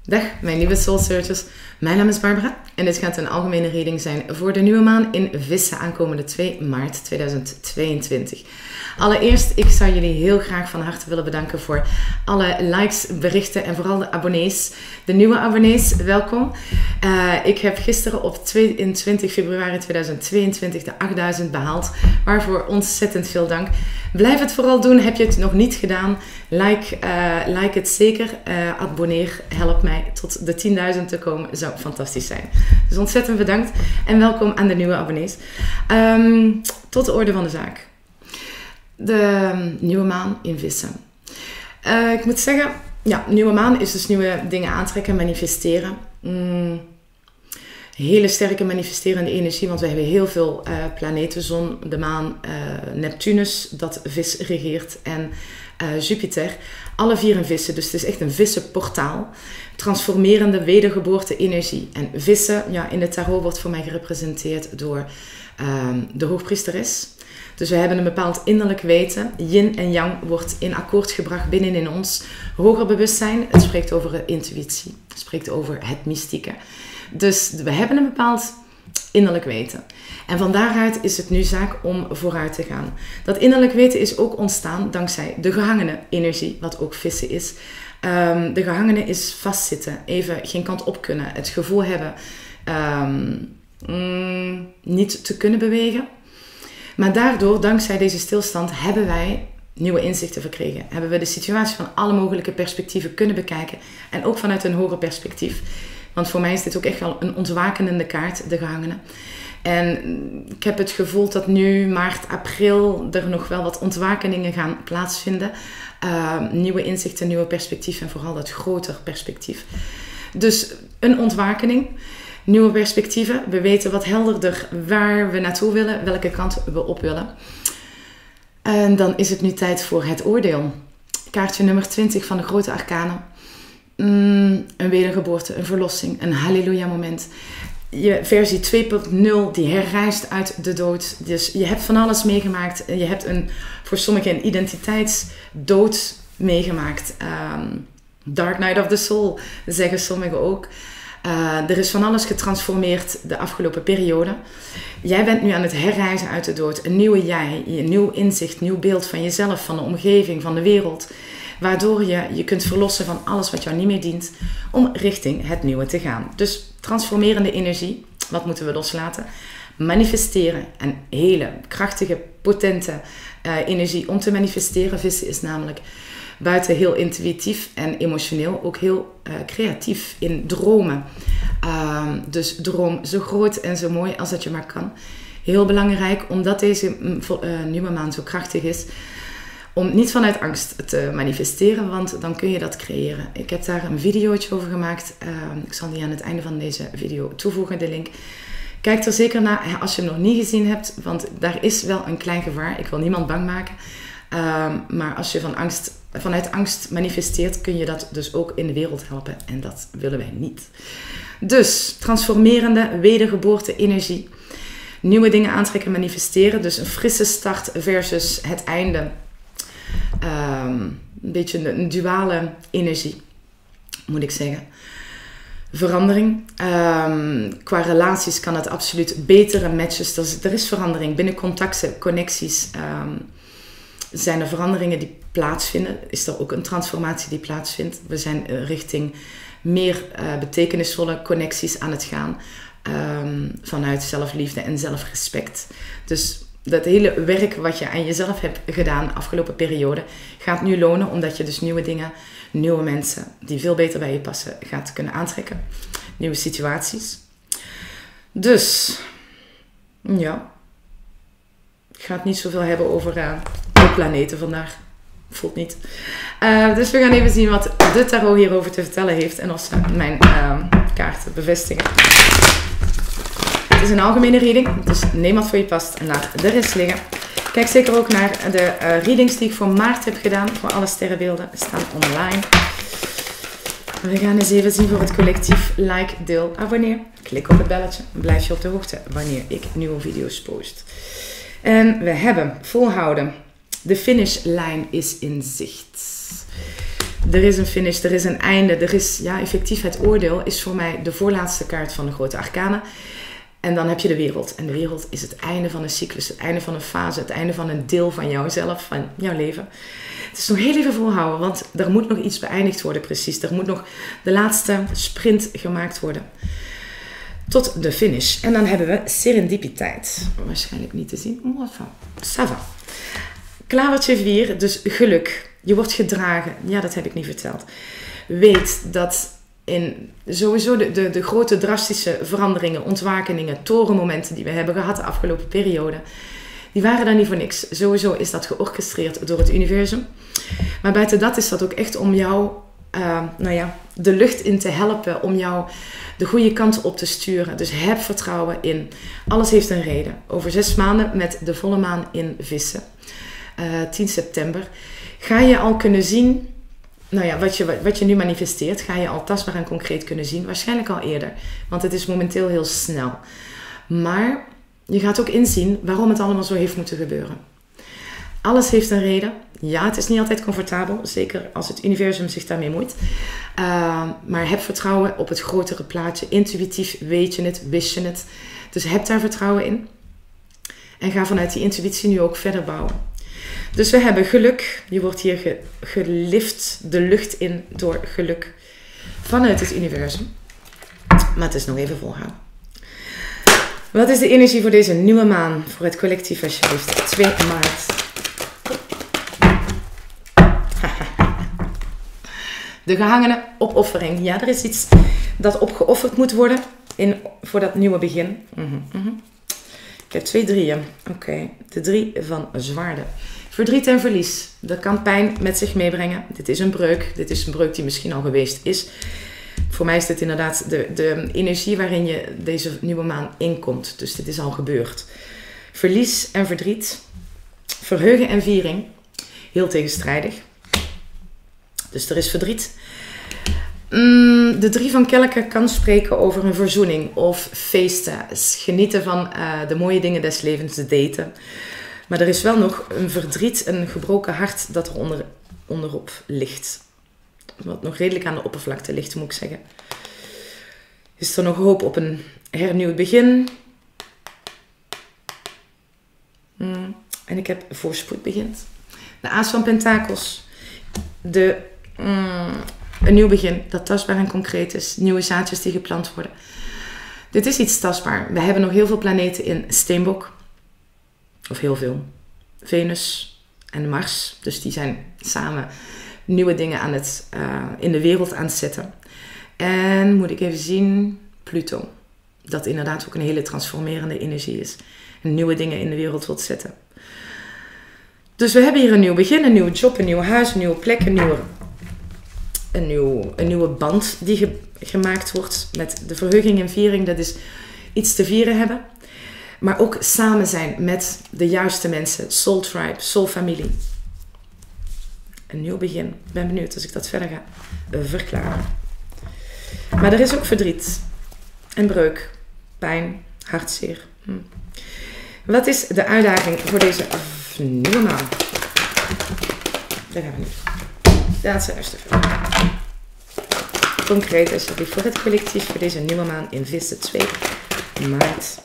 Dag, mijn lieve Soul Searchers. Mijn naam is Barbara en dit gaat een algemene reading zijn voor de nieuwe maan in Vissen aankomende 2 maart 2022. Allereerst, ik zou jullie heel graag van harte willen bedanken voor alle likes, berichten en vooral de abonnees. De nieuwe abonnees, welkom. Ik heb gisteren op 22 februari 2022 de 8000 behaald, waarvoor ontzettend veel dank. Blijf het vooral doen, heb je het nog niet gedaan, like het zeker, abonneer, help mij tot de 10.000 te komen, zou fantastisch zijn. Dus ontzettend bedankt en welkom aan de nieuwe abonnees. Tot de orde van de zaak. De nieuwe maan in Vissen. Ik moet zeggen, ja, nieuwe maan is dus nieuwe dingen aantrekken, manifesteren. Hele sterke manifesterende energie, want we hebben heel veel planeten, zon, de maan, Neptunus, dat vis regeert, en Jupiter. Alle 4 in Vissen, dus het is echt een vissenportaal. Transformerende, wedergeboorte energie. En Vissen, ja, in de tarot wordt voor mij gerepresenteerd door de hoogpriesteres. Dus we hebben een bepaald innerlijk weten. Yin en yang wordt in akkoord gebracht binnenin ons hoger bewustzijn. Het spreekt over intuïtie. Het spreekt over het mystieke. Dus we hebben een bepaald innerlijk weten. En van daaruit is het nu zaak om vooruit te gaan. Dat innerlijk weten is ook ontstaan dankzij de gehangene energie, wat ook Vissen is. De gehangene is vastzitten, even geen kant op kunnen. Het gevoel hebben niet te kunnen bewegen. Maar daardoor, dankzij deze stilstand, hebben wij nieuwe inzichten verkregen. Hebben we de situatie van alle mogelijke perspectieven kunnen bekijken. En ook vanuit een hoger perspectief. Want voor mij is dit ook echt wel een ontwakenende kaart, de gehangene. En ik heb het gevoel dat nu, maart, april, er nog wel wat ontwakeningen gaan plaatsvinden. Nieuwe inzichten, nieuwe perspectieven en vooral dat groter perspectief. Dus een ontwakening. Nieuwe perspectieven. We weten wat helderder waar we naartoe willen, welke kant we op willen. En dan is het nu tijd voor het oordeel. Kaartje nummer 20 van de grote arcanen. Een wedergeboorte, een verlossing, een halleluja moment. Je versie 2.0 die herrijst uit de dood. Dus je hebt van alles meegemaakt. Je hebt voor sommigen een identiteitsdood meegemaakt. Dark Night of the Soul, zeggen sommigen ook. Er is van alles getransformeerd de afgelopen periode. Jij bent nu aan het herreizen uit de dood. Een nieuwe jij, een nieuw inzicht, nieuw beeld van jezelf, van de omgeving, van de wereld. Waardoor je kunt verlossen van alles wat jou niet meer dient om richting het nieuwe te gaan. Dus transformerende energie, wat moeten we loslaten? Manifesteren, een hele krachtige, potente energie om te manifesteren. Vissen is namelijk buiten heel intuïtief en emotioneel ook heel creatief in dromen. Dus droom zo groot en zo mooi als dat je maar kan. Heel belangrijk, omdat deze nieuwe maan zo krachtig is, om niet vanuit angst te manifesteren, want dan kun je dat creëren. Ik heb daar een videootje over gemaakt. Ik zal die aan het einde van deze video toevoegen, de link. Kijk er zeker naar als je hem nog niet gezien hebt, want daar is wel een klein gevaar. Ik wil niemand bang maken. Maar als je vanuit angst manifesteert, kun je dat dus ook in de wereld helpen. En dat willen wij niet. Dus transformerende, wedergeboorte energie. Nieuwe dingen aantrekken, manifesteren. Dus een frisse start versus het einde. Een beetje een duale energie, moet ik zeggen. Verandering. Qua relaties kan het absoluut betere matches. Er is verandering. Binnen contacten, connecties zijn er veranderingen die plaatsvinden. Is er ook een transformatie die plaatsvindt. We zijn richting meer betekenisvolle connecties aan het gaan. Vanuit zelfliefde en zelfrespect. Dus dat hele werk wat je aan jezelf hebt gedaan de afgelopen periode gaat nu lonen, omdat je dus nieuwe dingen, nieuwe mensen die veel beter bij je passen gaat kunnen aantrekken. Nieuwe situaties. Dus, ja. Ik ga het niet zoveel hebben over de planeten vandaag. Voelt niet. Dus we gaan even zien wat de tarot hierover te vertellen heeft en of ze mijn kaarten bevestigen. Het is een algemene reading, dus neem wat voor je past en laat de rest liggen. Kijk zeker ook naar de readings die ik voor maart heb gedaan. Voor alle sterrenbeelden staan online. We gaan eens even zien voor het collectief. Like, deel, abonneer. Klik op het belletje. Blijf je op de hoogte wanneer ik nieuwe video's post. En we hebben volhouden. De finishlijn is in zicht. Er is een finish, er is een einde, er is, ja, effectief het oordeel is voor mij de voorlaatste kaart van de grote arcana. En dan heb je de wereld. En de wereld is het einde van een cyclus, het einde van een fase, het einde van een deel van jouzelf, van jouw leven. Het is nog heel even volhouden, want er moet nog iets beëindigd worden precies. Er moet nog de laatste sprint gemaakt worden. Tot de finish. En dan hebben we serendipiteit. Waarschijnlijk niet te zien. Ça va. Klavertje 4, dus geluk. Je wordt gedragen. Ja, dat heb ik niet verteld. Weet dat in sowieso de grote drastische veranderingen, ontwakeningen, torenmomenten die we hebben gehad de afgelopen periode, die waren daar niet voor niks. Sowieso is dat georchestreerd door het universum. Maar buiten dat is dat ook echt om jou de lucht in te helpen, om jou de goede kant op te sturen. Dus heb vertrouwen in. Alles heeft een reden. Over 6 maanden met de volle maan in Vissen, 10 september, ga je al kunnen zien, wat je nu manifesteert, ga je al tastbaar en concreet kunnen zien. Waarschijnlijk al eerder, want het is momenteel heel snel. Maar je gaat ook inzien waarom het allemaal zo heeft moeten gebeuren. Alles heeft een reden. Ja, het is niet altijd comfortabel. Zeker als het universum zich daarmee moeit. Maar heb vertrouwen op het grotere plaatje. Intuïtief weet je het, wist je het. Dus heb daar vertrouwen in. En ga vanuit die intuïtie nu ook verder bouwen. Dus we hebben geluk. Je wordt hier gelift de lucht in door geluk. Vanuit het universum. Maar het is nog even volhouden. Wat is de energie voor deze nieuwe maan? Voor het collectief alsjeblieft. 2 maart. De gehangene opoffering. Ja, er is iets dat opgeofferd moet worden voor dat nieuwe begin. Ik heb 2 drieën. Oké. De 3 van zwaarden. Verdriet en verlies. Dat kan pijn met zich meebrengen. Dit is een breuk. Dit is een breuk die misschien al geweest is. Voor mij is dit inderdaad de energie waarin je deze nieuwe maan inkomt. Dus dit is al gebeurd. Verlies en verdriet. Verheugen en viering. Heel tegenstrijdig. Dus er is verdriet. De 3 van kelken kan spreken over een verzoening of feesten. Genieten van de mooie dingen des levens, daten. Maar er is wel nog een verdriet, een gebroken hart dat er onderop ligt. Wat nog redelijk aan de oppervlakte ligt, moet ik zeggen. Is er nog hoop op een hernieuwd begin? En ik heb voorspoed begint. De aas van pentakels. Een nieuw begin dat tastbaar en concreet is. Nieuwe zaadjes die geplant worden. Dit is iets tastbaar. We hebben nog heel veel planeten in Steenbok. Of heel veel. Venus en Mars. Dus die zijn samen nieuwe dingen in de wereld aan het zetten. En moet ik even zien, Pluto. Dat inderdaad ook een hele transformerende energie is. En nieuwe dingen in de wereld wilt zetten. Dus we hebben hier een nieuw begin, een nieuwe job, een nieuw huis, een nieuwe plek, een nieuwe band die gemaakt wordt met de verheuging en viering. Dat is iets te vieren hebben. Maar ook samen zijn met de juiste mensen. Soul tribe, soul familie. Een nieuw begin. Ik ben benieuwd als ik dat verder ga verklaren. Maar er is ook verdriet. En breuk. Pijn. Hartzeer. Wat is de uitdaging voor deze nieuwe maan? Daar gaan we nu. Dat zijn eerste vragen. Concreet alsjeblieft voor het collectief voor deze nieuwe maan in Vissen 2 maart.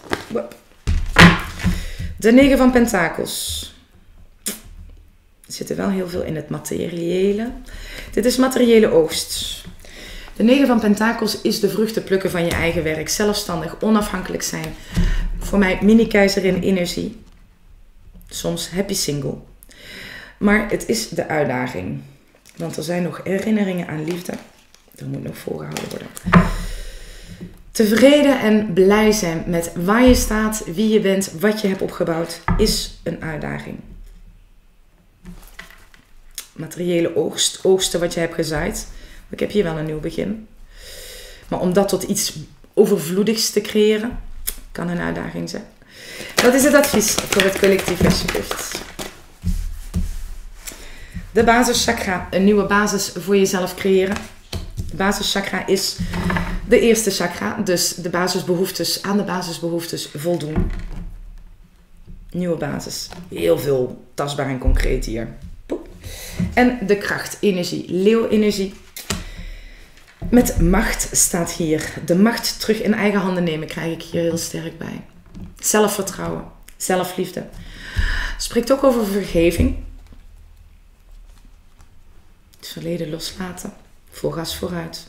De 9 van pentakels. Er zit wel heel veel in het materiële. Dit is materiële oogst. De 9 van pentakels is de vruchten plukken van je eigen werk. Zelfstandig, onafhankelijk zijn. Voor mij mini-keizerin energie. Soms happy single. Maar het is de uitdaging. Want er zijn nog herinneringen aan liefde. Dat moet nog volgehouden worden. Tevreden en blij zijn met waar je staat, wie je bent, wat je hebt opgebouwd, is een uitdaging. Materiële oogsten wat je hebt gezaaid. Ik heb hier wel een nieuw begin. Maar om dat tot iets overvloedigs te creëren, kan een uitdaging zijn. Wat is het advies voor het collectief alsjeblieft? De basischakra, een nieuwe basis voor jezelf creëren. De basischakra is de eerste chakra, dus de basisbehoeftes, aan de basisbehoeftes voldoen. Nieuwe basis. Heel veel tastbaar en concreet hier. En de kracht, energie, leeuwenergie. Met macht staat hier. De macht terug in eigen handen nemen krijg ik hier heel sterk bij. Zelfvertrouwen, zelfliefde. Spreekt ook over vergeving. Het verleden loslaten. Vol gas vooruit.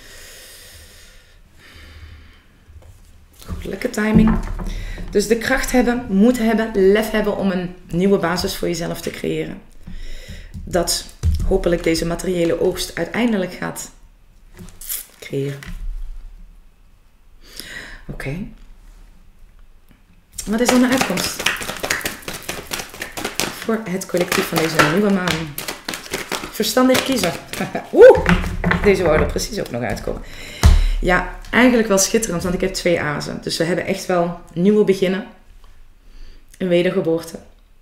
Goddelijke timing. Dus de kracht hebben, moed hebben, lef hebben om een nieuwe basis voor jezelf te creëren. Dat hopelijk deze materiële oogst uiteindelijk gaat creëren. Oké. Wat is dan de uitkomst voor het collectief van deze nieuwe maan? Verstandig kiezen. Deze wou er precies ook nog uitkomen. Ja, eigenlijk wel schitterend, want ik heb 2 azen. Dus we hebben echt wel nieuwe beginnen. Een wedergeboorte.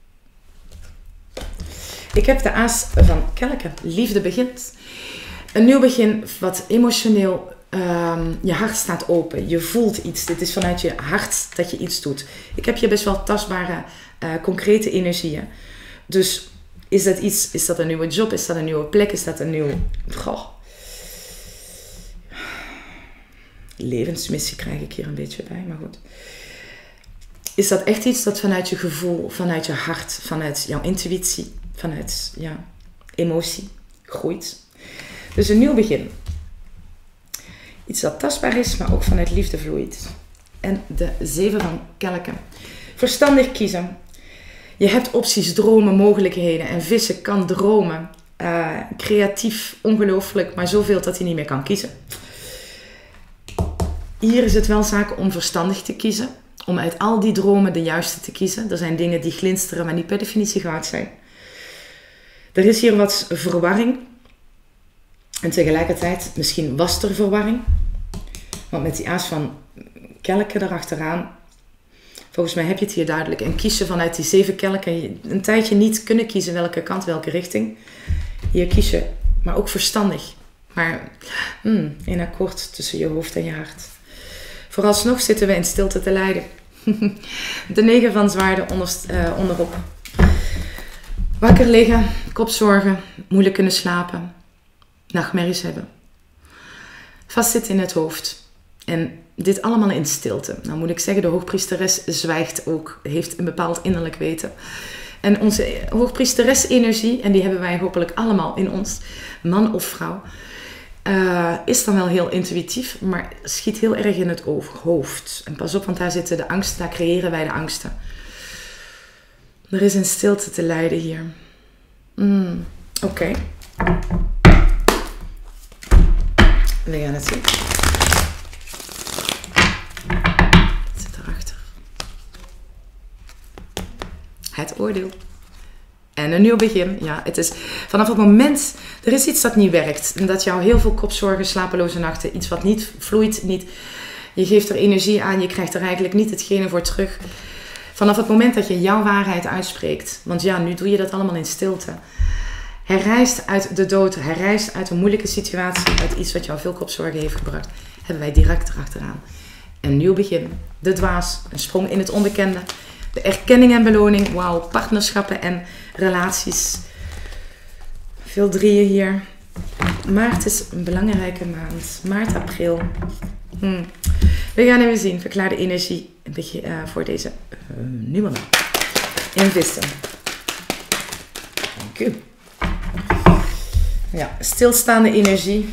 Ik heb de aas van kelken. Liefde begint. Een nieuw begin wat emotioneel, je hart staat open. Je voelt iets. Dit is vanuit je hart dat je iets doet. Ik heb hier best wel tastbare, concrete energieën. Dus is dat iets? Is dat een nieuwe job? Is dat een nieuwe plek? Is dat een nieuw... levensmissie krijg ik hier een beetje bij, maar goed. Is dat echt iets dat vanuit je gevoel, vanuit je hart, vanuit jouw intuïtie, vanuit emotie groeit? Dus een nieuw begin. Iets dat tastbaar is, maar ook vanuit liefde vloeit. En de 7 van kelken. Verstandig kiezen. Je hebt opties, dromen, mogelijkheden. En vissen kan dromen. Creatief, ongelooflijk, maar zoveel dat hij niet meer kan kiezen. Hier is het wel zaak om verstandig te kiezen. Om uit al die dromen de juiste te kiezen. Er zijn dingen die glinsteren, maar niet per definitie goud zijn. Er is hier wat verwarring. En tegelijkertijd, misschien was er verwarring. Want met die aas van kelken erachteraan, volgens mij heb je het hier duidelijk. En kies je vanuit die 7 kelken een tijdje niet kunnen kiezen welke kant, welke richting. Hier kies je, maar ook verstandig. Maar in akkoord tussen je hoofd en je hart. Vooralsnog zitten we in stilte te lijden. De 9 van zwaarden onderop. Wakker liggen, kopzorgen, moeilijk kunnen slapen, nachtmerries hebben. Vastzitten in het hoofd. En dit allemaal in stilte. Nou moet ik zeggen, de hoogpriesteres zwijgt ook, heeft een bepaald innerlijk weten. En onze hoogpriesteres-energie, en die hebben wij hopelijk allemaal in ons, man of vrouw, is dan wel heel intuïtief, maar schiet heel erg in het hoofd. En pas op, want daar zitten de angsten, daar creëren wij de angsten. Er is een stilte te lijden hier. Oké. We gaan het zien. Het zit erachter. Het oordeel. En een nieuw begin. Ja, het is vanaf het moment, er is iets dat niet werkt. En dat jou heel veel kopzorgen, slapeloze nachten, iets wat niet vloeit, niet. Je geeft er energie aan, je krijgt er eigenlijk niet hetgene voor terug. Vanaf het moment dat je jouw waarheid uitspreekt. Want ja, nu doe je dat allemaal in stilte. Hij reist uit de dood. Hij reist uit een moeilijke situatie. Uit iets wat jou veel kopzorgen heeft gebracht. Hebben wij direct erachteraan. Een nieuw begin. De dwaas. Een sprong in het onbekende. De erkenning en beloning. Wauw. Partnerschappen en relaties. Veel 3'en hier. Maart is een belangrijke maand. Maart, april. We gaan even zien. Verklaar de energie voor deze nieuwe maand. In vissen. Dank u. Ja, stilstaande energie.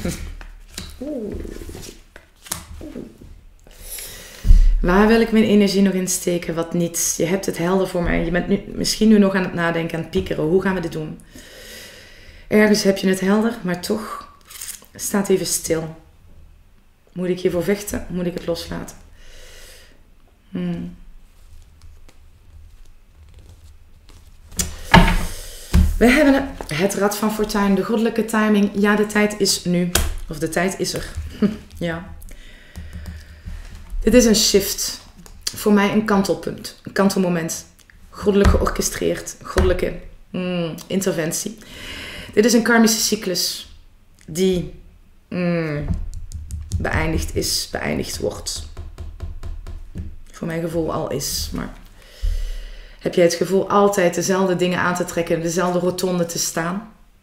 Waar wil ik mijn energie nog in steken? Wat niet? Je hebt het helder voor mij. Je bent misschien nu nog aan het nadenken, aan het piekeren. Hoe gaan we dit doen? Ergens heb je het helder, maar toch staat even stil. Moet ik hiervoor vechten? Moet ik het loslaten? We hebben het rad van fortuin, de goddelijke timing. Ja, de tijd is nu. Of de tijd is er. Ja. Dit is een shift. Voor mij een kantelpunt. Een kantelmoment. Goddelijk georchestreerd. Goddelijke interventie. Dit is een karmische cyclus. Die beëindigd wordt. Voor mijn gevoel al is. Maar heb jij het gevoel altijd dezelfde dingen aan te trekken. Dezelfde rotonde te staan.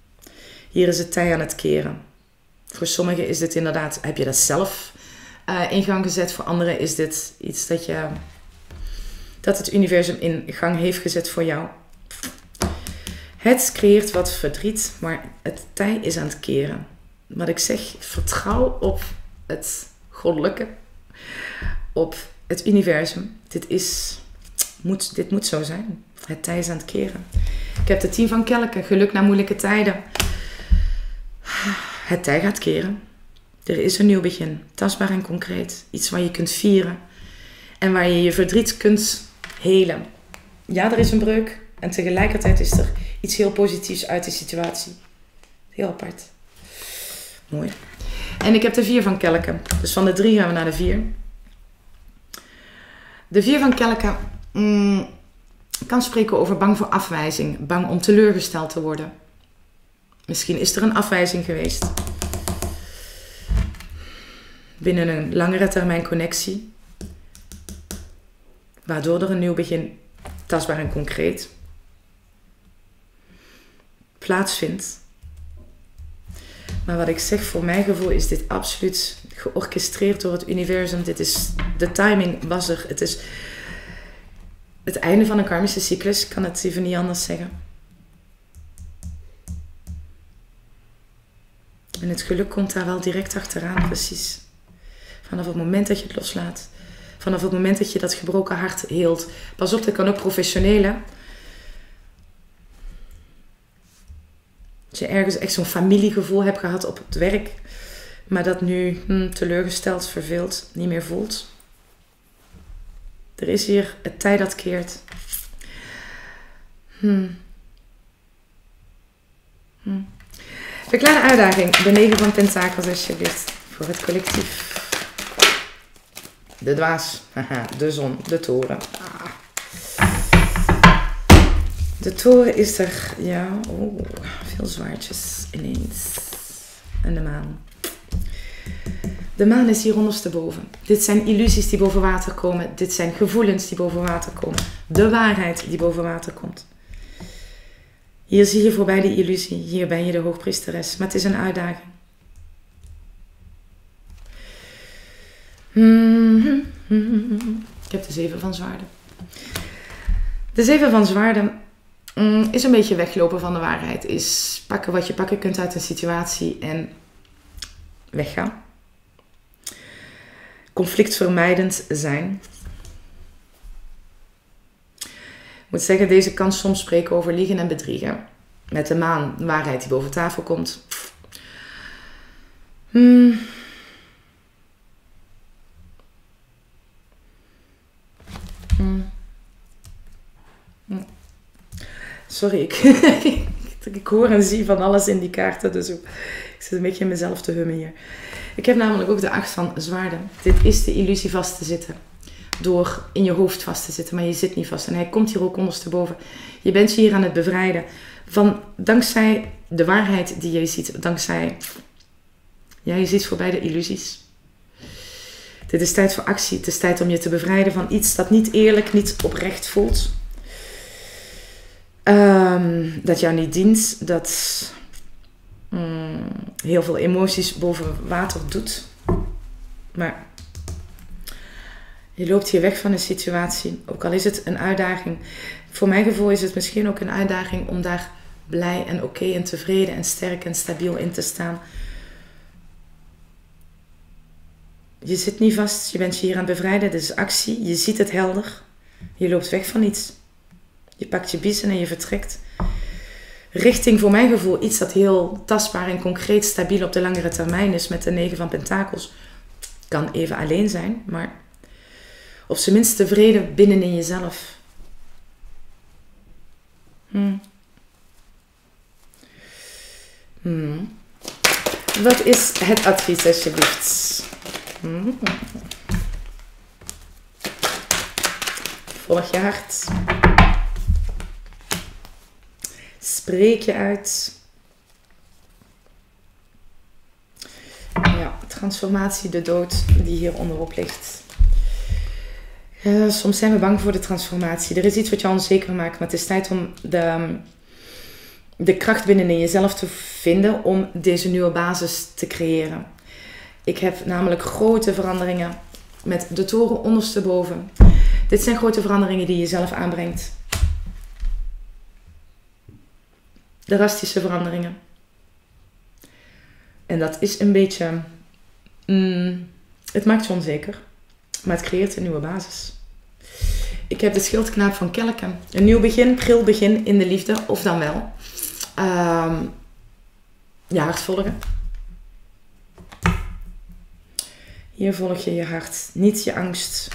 Hier is het tij aan het keren. Voor sommigen is dit inderdaad, heb je dat zelf in gang gezet. Voor anderen is dit iets dat het universum in gang heeft gezet voor jou. Het creëert wat verdriet, maar het tij is aan het keren. Wat ik zeg, vertrouw op het goddelijke, op het universum. Dit moet zo zijn. Het tij is aan het keren. Ik heb de 10 van kelken, geluk na moeilijke tijden. Het tij gaat keren. Er is een nieuw begin, tastbaar en concreet. Iets waar je kunt vieren en waar je je verdriet kunt helen. Ja, er is een breuk en tegelijkertijd is er iets heel positiefs uit die situatie. Heel apart. Mooi. En ik heb de 4 van kelken. Dus van de 3 gaan we naar de 4. De 4 van kelken kan spreken over bang voor afwijzing. Bang om teleurgesteld te worden. Misschien is er een afwijzing geweest. Binnen een langere termijn connectie. Waardoor er een nieuw begin, tastbaar en concreet, plaatsvindt. Maar wat ik zeg, voor mijn gevoel is dit absoluut georchestreerd door het universum. De timing was er. Het is het einde van een karmische cyclus. Ik kan het even niet anders zeggen. En het geluk komt daar wel direct achteraan, precies. Vanaf het moment dat je het loslaat. Vanaf het moment dat je dat gebroken hart heelt. Pas op, dat kan ook professioneel, hè. Als je ergens echt zo'n familiegevoel hebt gehad op het werk. Maar dat nu teleurgesteld, verveeld, niet meer voelt. Er is hier het tij dat keert. Een kleine uitdaging. De 9 van pentakels alsjeblieft. Voor het collectief. De dwaas. Haha, de zon. De toren. De toren is er. Ja. Oh, veel zwaardjes ineens. En de maan. De maan is hier ondersteboven. Dit zijn illusies die boven water komen. Dit zijn gevoelens die boven water komen. De waarheid die boven water komt. Hier zie je voorbij de illusie. Hier ben je de hoogpriesteres. Maar het is een uitdaging. Ik heb de 7 van zwaarden. De 7 van zwaarden is een beetje weglopen van de waarheid. Is pakken wat je pakken kunt uit een situatie en weggaan. Conflictvermijdend zijn. Ik moet zeggen, deze kan soms spreken over liegen en bedriegen. Met de maan, waarheid die boven tafel komt. Sorry, ik hoor en zie van alles in die kaarten. Dus ik zit een beetje in mezelf te hummen hier. Ik heb namelijk ook de 8 van zwaarden. Dit is de illusie vast te zitten. Door in je hoofd vast te zitten, maar je zit niet vast. En hij komt hier ook ondersteboven. Je bent je hier aan het bevrijden. Dankzij de waarheid die jij ziet. Dankzij... Ja, je ziet voorbij de illusies. Dit is tijd voor actie. Het is tijd om je te bevrijden van iets dat niet eerlijk, niet oprecht voelt. Dat jou niet dient. Dat heel veel emoties boven water doet. Maar je loopt hier weg van een situatie. Ook al is het een uitdaging. Voor mijn gevoel is het misschien ook een uitdaging om daar blij en oké en tevreden en sterk en stabiel in te staan. Je zit niet vast. Je bent je hier aan het bevrijden. Dit is actie. Je ziet het helder. Je loopt weg van iets. Je pakt je biezen en je vertrekt. Richting, voor mijn gevoel, iets dat heel tastbaar en concreet stabiel op de langere termijn is met de 9 van pentakels. Kan even alleen zijn, maar op zijn minst tevreden binnenin jezelf. Wat is het advies, alsjeblieft? Volg je hart. Spreek je uit. Ja, transformatie, de dood die hier onderop ligt. Soms zijn we bang voor de transformatie. Er is iets wat je onzeker maakt, maar het is tijd om de kracht binnenin jezelf te vinden om deze nieuwe basis te creëren. Ik heb namelijk grote veranderingen met de toren ondersteboven. Dit zijn grote veranderingen die je zelf aanbrengt. Drastische veranderingen. En dat is een beetje... het maakt je onzeker. Maar het creëert een nieuwe basis. Ik heb de schildknaap van Kelken. Een nieuw begin, pril begin in de liefde. Of dan wel. Je hart volgen. Hier volg je je hart. Niet je angst.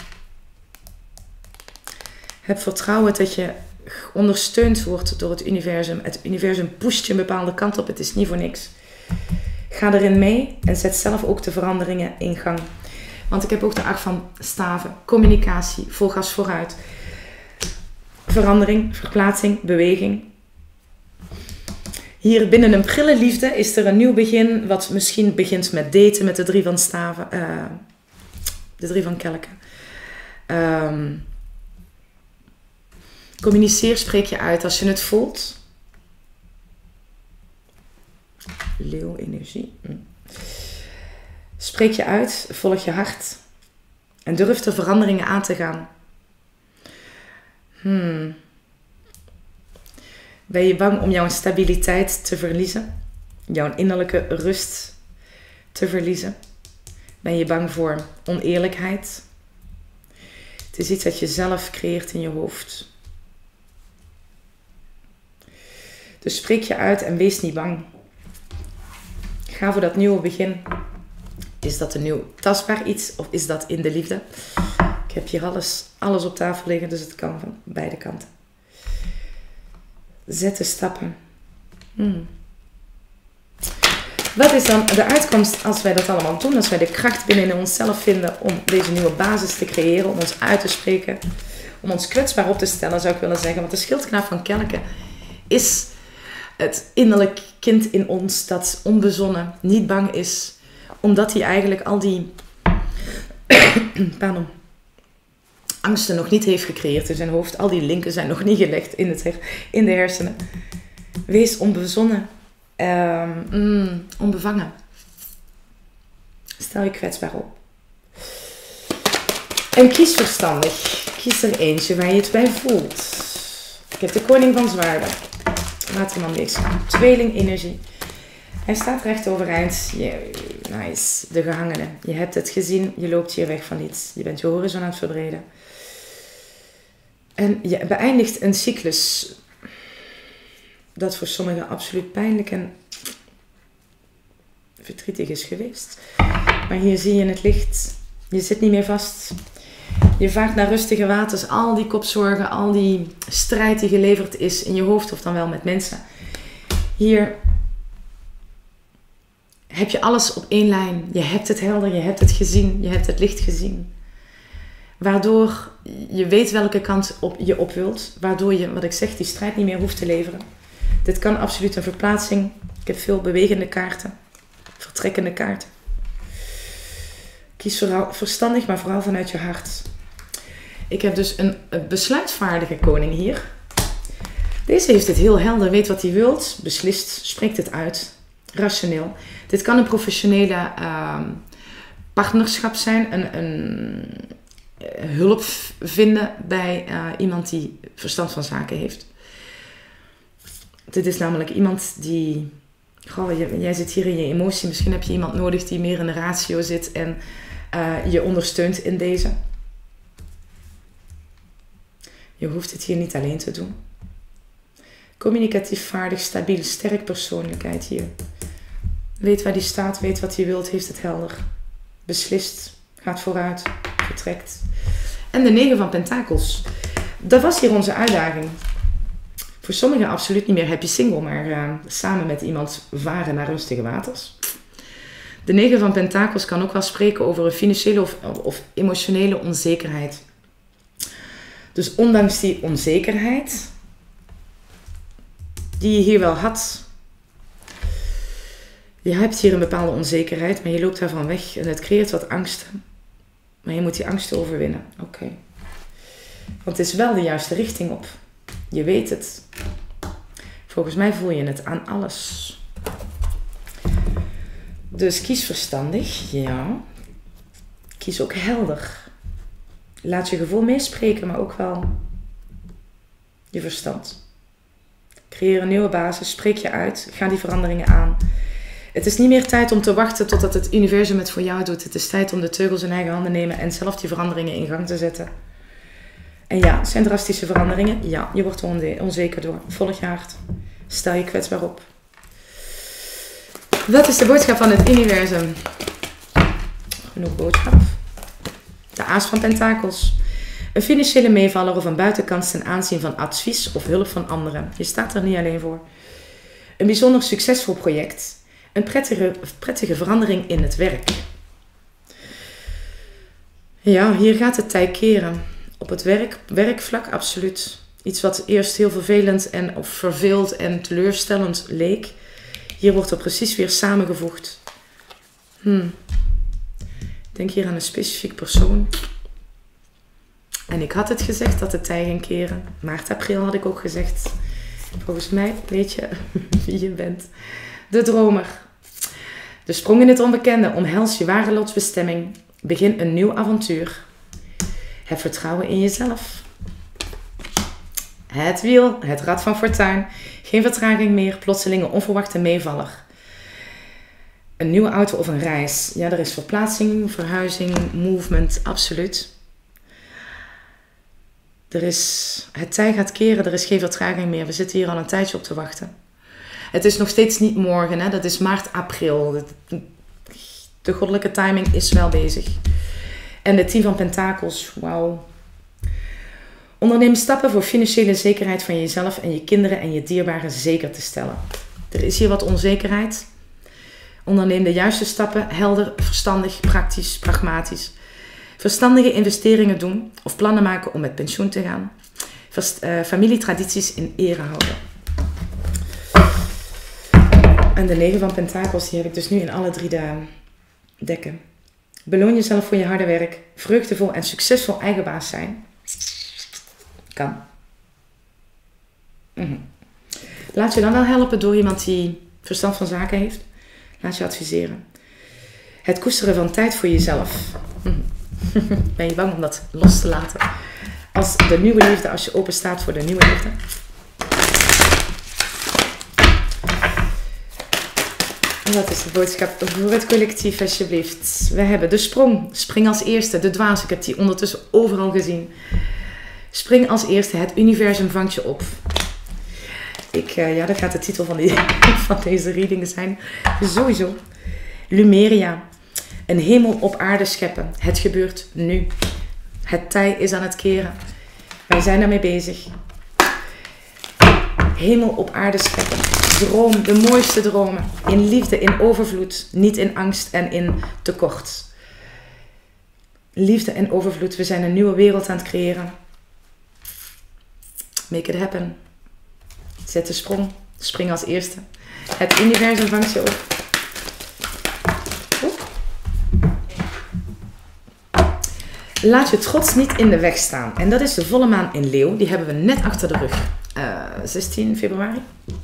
Heb vertrouwen dat je ondersteund wordt door het universum. Het universum pusht je een bepaalde kant op. Het is niet voor niks. Ga erin mee en zet zelf ook de veranderingen in gang. Want ik heb ook de 8 van staven. Communicatie, vol gas vooruit. Verandering, verplaatsing, beweging. Hier binnen een prille liefde is er een nieuw begin. Wat misschien begint met daten met de 3 van staven. De 3 van kelken. Communiceer, spreek je uit als je het voelt. Leeuw-energie. Spreek je uit, volg je hart. En durf de veranderingen aan te gaan. Ben je bang om jouw stabiliteit te verliezen? Jouw innerlijke rust te verliezen? Ben je bang voor oneerlijkheid? Het is iets dat je zelf creëert in je hoofd. Dus spreek je uit en wees niet bang. Ga voor dat nieuwe begin. Is dat een nieuw tastbaar iets of is dat in de liefde? Ik heb hier alles op tafel liggen, dus het kan van beide kanten. Zet de stappen. Wat is dan de uitkomst als wij dat allemaal doen? Als wij de kracht binnen onszelf vinden om deze nieuwe basis te creëren, om ons uit te spreken, om ons kwetsbaar op te stellen, zou ik willen zeggen. Want de schildknaap van Kelken is het innerlijk kind in ons dat onbezonnen, niet bang is, omdat hij eigenlijk al die angsten nog niet heeft gecreëerd in zijn hoofd. Al die linken zijn nog niet gelegd in de hersenen. Wees onbezonnen. Onbevangen. Stel je kwetsbaar op. En kies verstandig. Kies er eentje waar je het bij voelt. Ik heb de koning van zwaarden. Waterman weegschaal. Tweeling energie. Hij staat recht overeind. Nice. De gehangene. Je hebt het gezien. Je loopt hier weg van iets. Je bent je horizon aan het verbreden. En je beëindigt een cyclus. Dat voor sommigen absoluut pijnlijk en verdrietig is geweest. Maar hier zie je het licht. Je zit niet meer vast. Je vaart naar rustige waters. Al die kopzorgen, al die strijd die geleverd is in je hoofd of dan wel met mensen. Hier heb je alles op één lijn. Je hebt het helder, je hebt het gezien, je hebt het licht gezien. Waardoor je weet welke kant je op wilt. Waardoor je, wat ik zeg, die strijd niet meer hoeft te leveren. Dit kan absoluut een verplaatsing. Ik heb veel bewegende kaarten. Vertrekkende kaarten. Kies verstandig, maar vooral vanuit je hart. Ik heb dus een besluitvaardige koning hier. Deze heeft het heel helder, weet wat hij wilt, beslist, spreekt het uit. Rationeel. Dit kan een professionele partnerschap zijn. Een hulp vinden bij iemand die verstand van zaken heeft. Dit is namelijk iemand die... jij zit hier in je emotie. Misschien heb je iemand nodig die meer in de ratio zit en je ondersteunt in deze. Je hoeft het hier niet alleen te doen. Communicatief vaardig, stabiel, sterk persoonlijkheid hier. Weet waar die staat, weet wat hij wilt, heeft het helder. Beslist, gaat vooruit, vertrekt. En de 9 van pentakels. Dat was hier onze uitdaging. Voor sommigen absoluut niet meer happy single, maar samen met iemand varen naar rustige waters. De 9 van pentakels kan ook wel spreken over een financiële of emotionele onzekerheid. Dus ondanks die onzekerheid, die je hier wel had. Je hebt hier een bepaalde onzekerheid, maar je loopt daarvan weg en het creëert wat angsten. Maar je moet die angsten overwinnen. Oké. Want het is wel de juiste richting op. Je weet het. Volgens mij voel je het aan alles. Dus kies verstandig, ja. Kies ook helder. Laat je gevoel meespreken, maar ook wel je verstand. Creëer een nieuwe basis, spreek je uit, ga die veranderingen aan. Het is niet meer tijd om te wachten totdat het universum het voor jou doet. Het is tijd om de teugels in eigen handen te nemen en zelf die veranderingen in gang te zetten. En ja, het zijn drastische veranderingen. Ja, je wordt er onzeker door. Volg je hart. Stel je kwetsbaar op. Wat is de boodschap van het universum? Genoeg boodschap. De Aas van Pentakels. Een financiële meevaller of een buitenkans ten aanzien van advies of hulp van anderen. Je staat er niet alleen voor. Een bijzonder succesvol project. Een prettige verandering in het werk. Ja, hier gaat het tij keren. Op het werkvlak absoluut. Iets wat eerst heel vervelend of verveeld en teleurstellend leek. Hier wordt er precies weer samengevoegd. Denk hier aan een specifiek persoon. En ik had het gezegd dat het tij ging keren. Maart, april had ik ook gezegd. Volgens mij weet je wie je bent. De dromer. De sprong in het onbekende. Omhels je ware lotsbestemming. Begin een nieuw avontuur. Heb vertrouwen in jezelf. Het wiel, het rad van fortuin. Geen vertraging meer, plotselinge onverwachte meevaller. Een nieuwe auto of een reis. Ja, er is verplaatsing, verhuizing, movement, absoluut. Het tij gaat keren, er is geen vertraging meer. We zitten hier al een tijdje op te wachten. Het is nog steeds niet morgen, hè? Dat is maart, april. De goddelijke timing is wel bezig. En de 10 van Pentakels, wauw. Onderneem stappen voor financiële zekerheid van jezelf en je kinderen en je dierbaren zeker te stellen. Er is hier wat onzekerheid. Onderneem de juiste stappen, helder, verstandig, praktisch, pragmatisch. Verstandige investeringen doen of plannen maken om met pensioen te gaan. Familietradities in ere houden. En de 9 van Pentakels, die heb ik dus nu in alle 3 dekken. Beloon jezelf voor je harde werk. Vreugdevol en succesvol eigen baas zijn. Kan. Laat je dan wel helpen door iemand die verstand van zaken heeft. Laat je adviseren. Het koesteren van tijd voor jezelf. Ben je bang om dat los te laten? Als de nieuwe liefde, als je open staat voor de nieuwe liefde. En wat is de boodschap voor het collectief, alsjeblieft? We hebben de sprong. Spring als eerste. De dwaas, ik heb die ondertussen overal gezien. Spring als eerste. Het universum vangt je op. Dat gaat de titel van deze reading zijn. Sowieso. Lumeria. Een hemel op aarde scheppen. Het gebeurt nu. Het tij is aan het keren. Wij zijn daarmee bezig. Hemel op aarde scheppen. Droom, de mooiste dromen. In liefde, in overvloed. Niet in angst en in tekort. Liefde en overvloed. We zijn een nieuwe wereld aan het creëren. Make it happen. Zet de sprong. Spring als eerste. Het universum vangt je op. Laat je trots niet in de weg staan. En dat is de volle maan in Leeuw. Die hebben we net achter de rug. 16 februari.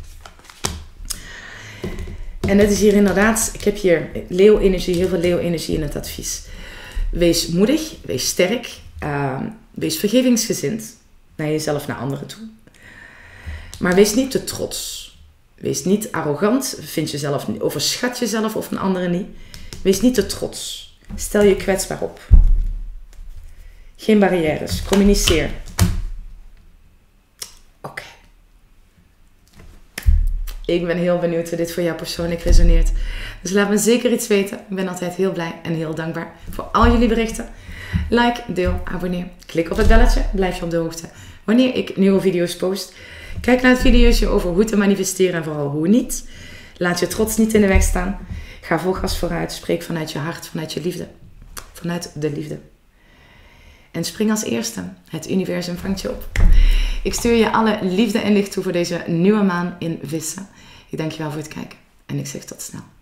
En dat is hier inderdaad... Ik heb hier leeuwenergie, heel veel leeuwenergie in het advies. Wees moedig, wees sterk. Wees vergevingsgezind. Naar jezelf, naar anderen toe. Maar wees niet te trots. Wees niet arrogant. Overschat jezelf of een andere niet. Wees niet te trots. Stel je kwetsbaar op. Geen barrières. Communiceer. Oké. Ik ben heel benieuwd hoe dit voor jou persoonlijk resoneert. Dus laat me zeker iets weten. Ik ben altijd heel blij en heel dankbaar voor al jullie berichten. Like, deel, abonneer. Klik op het belletje. Blijf je op de hoogte wanneer ik nieuwe video's post. Kijk naar het videootje over hoe te manifesteren en vooral hoe niet. Laat je trots niet in de weg staan. Ga vol gas vooruit. Spreek vanuit je hart, vanuit je liefde. Vanuit de liefde. En spring als eerste. Het universum vangt je op. Ik stuur je alle liefde en licht toe voor deze nieuwe maan in Vissen. Ik dank je wel voor het kijken. En ik zeg tot snel.